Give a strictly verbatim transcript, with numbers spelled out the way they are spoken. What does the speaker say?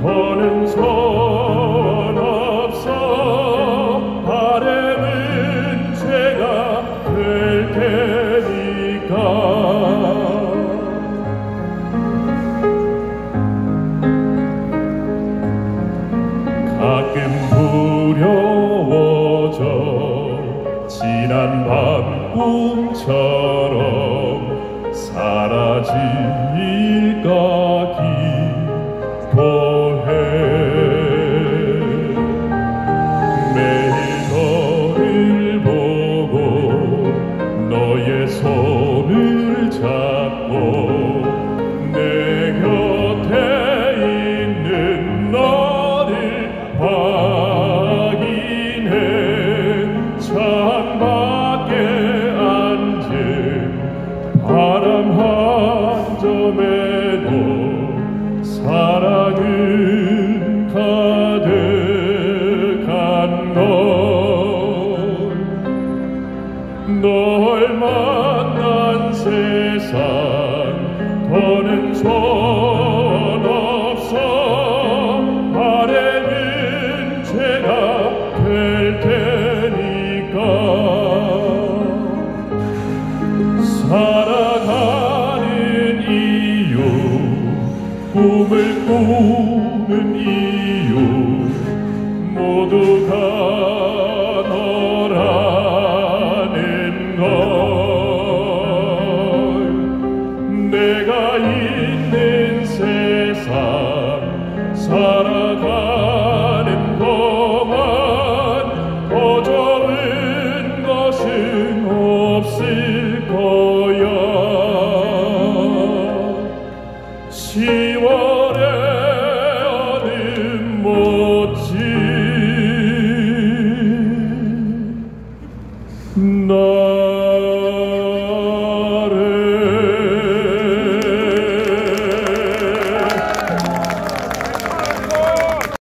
더는 소원 없어 바램은 죄가 될 테니까. 가끔 두려워져 지난 밤 꿈처럼 사라질까 기도해. 매일 너를 보고 너의 손을 잡고 내 곁에 있는 너를 확인해. 창밖에 앉은 바람 한 점에도 사랑은 가득한 널. 널 만난 세상 더는 소원 없어 바램은 죄가 될 테니까. 살아가는 이유 꿈을 꾸는 이유 모두가 너라는 걸. 내가 있는 세상 살아가